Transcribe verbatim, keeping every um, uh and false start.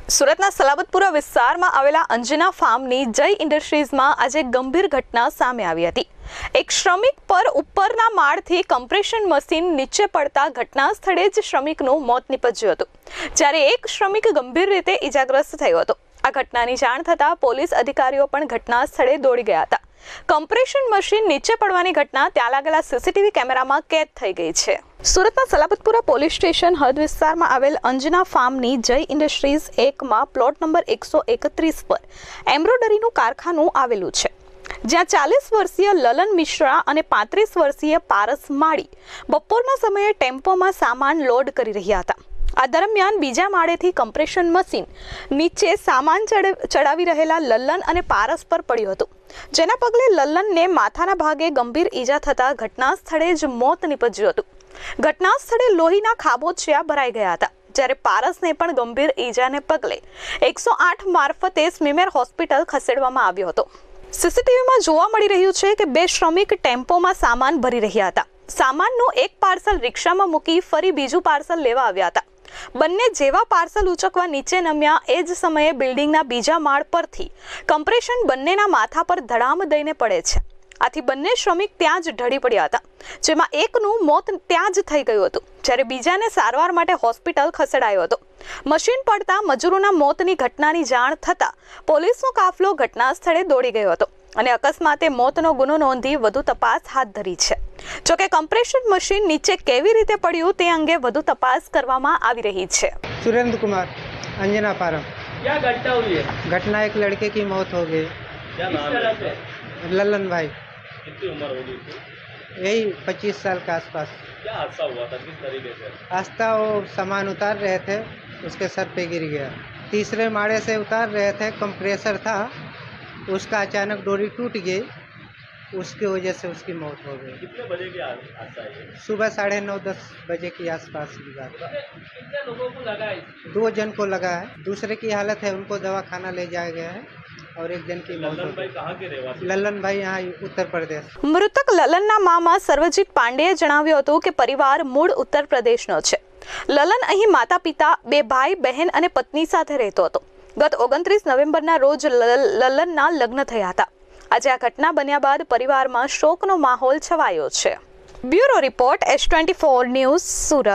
સુરતના સલાબતપુરા વિસ્તારમાં આવેલા અંજના ફાર્મની જય ઇન્ડસ્ટ્રીઝમાં આજે ગંભીર ઘટના સામે આવી હતી। એક શ્રમિક પર ઉપરના માળથી કમ્પ્રેશન મશીન નીચે પડતા ઘટના સ્થળે જ શ્રમિકનું મોત નીપજ્યું હતું, જ્યારે એક શ્રમિક ગંભીર રીતે ઈજાગ્રસ્ત થયો હતો। આ ઘટનાની જાણ થતાં પોલીસ અધિકારીઓ પણ ઘટના સ્થળે દોડી ગયા હતા। કમ્પ્રેશન મશીન નીચે પડવાની ઘટના ત્યાં લાગેલા સીસીટીવી કેમેરામાં કેદ થઈ ગઈ છે। સુરતના સલાબતપુરા પોલીસ સ્ટેશન હદ વિસ્તારમાં આવેલ અંજના ફાર્મની જય ઇન્ડસ્ટ્રીઝ એકમાં પ્લોટ નંબર એકસો એકત્રીસ પર એમ્બ્રોડરીનું કારખાનું આવેલું છે, જ્યાં ચાલીસ વર્ષીય લલન મિશ્રા અને પાંત્રીસ વર્ષીય પારસ માળી બપોરના સમયે ટેમ્પોમાં સામાન લોડ કરી રહ્યા હતા। આ દરમિયાન બીજા માળેથી કમ્પ્રેશન મશીન નીચે સામાન ચડાવી રહેલા લલ્લન અને પારસ પર પડ્યું હતું, જેના પગલે લલ્લનને માથાના ભાગે ગંભીર ઈજા થતા ઘટના સ્થળે જ મોત નીપજ્યું હતું। ઘટના સ્થળે લોહીના ખાબોચિયા ભરાઈ ગયા હતા, જ્યારે પારસને પણ ગંભીર ઈજાને પગલે એકસો આઠ મારફતે સ્મીમેર હોસ્પિટલ ખસેડવામાં આવ્યો હતો। સીસીટીવીમાં જોવા મળી રહ્યું છે કે બે શ્રમિક ટેમ્પોમાં સામાન ભરી રહ્યા હતા। સામાનનું એક પાર્સલ રિક્ષામાં મૂકી ફરી બીજું પાર્સલ લેવા આવ્યા હતા। બંને જેવા પાર્સલ ઉચકવા નીચે નમ્યા એ જ સમયે બિલ્ડિંગના બીજા માળ પરથી કમ્પ્રેશન બંનેના માથા પર ધડામ દઈને પડે છે। આથી બંને શ્રમિક ત્યાં જ ઢળી પડ્યા હતા, જેમાં એકનું મોત ત્યાં જ થઈ ગયું હતું, જ્યારે બીજાને સારવાર માટે હોસ્પિટલ ખસેડાયો હતો। મશીન પડતા મજૂરોના મોતની ઘટનાની જાણ થતાં પોલીસનો કાફલો ઘટના સ્થળે દોડી ગયો હતો અને અકસ્માતે મોતનો ગુનો નોંધી વધુ તપાસ હાથ ધરી છે। જોકે કમ્પ્રેશન મશીન નીચે કેવી રીતે પડ્યું તે અંગે વધુ તપાસ કરવામાં આવી રહી છે। सुरेंद्र कुमार, अंजना फार्म। क्या घटना हुई है? घटना एक लड़के की मौत हो गई। क्या नाम है? ललन भाई। कितनी उम्र होगी उसकी? यही पच्चीस साल के आसपास। क्या हादसा हुआ था, किस तरीके से? आस्था वो सामान उतार रहे थे, उसके सर पे गिर गया। तीसरे माड़े से उतार रहे थे, कंप्रेसर था, उसका अचानक डोरी टूट गई, उसकी वजह से उसकी मौत हो गई। कितने बजे की हादसा है? सुबह साढ़े नौ दस बजे के आसपास की बात है। कितने लोगों को लगा है? दो जन को लगा है, दूसरे की हालत है, उनको दवा खाना ले जाया गया है और एक जन की मौत हो ललन भाई गई। कहाँ के रहवासी? ललन भाई यहाँ उत्तर प्रदेश। મૃતક લલનના મામા સર્વજીત પાંડેએ જણાવ્યું હતું કે પરિવાર મૂળ ઉત્તર પ્રદેશનો છે। લલન અહીં માતા પિતા, બે ભાઈ બહેન અને પત્ની સાથે રહેતો હતો। ગત ઓગણત્રીસ નવેમ્બરના રોજ લલનના લગ્ન થયા હતા। આજે આ ઘટના બન્યા બાદ પરિવારમાં શોકનો માહોલ છવાયો છે। Bureau report S twenty four news Surat.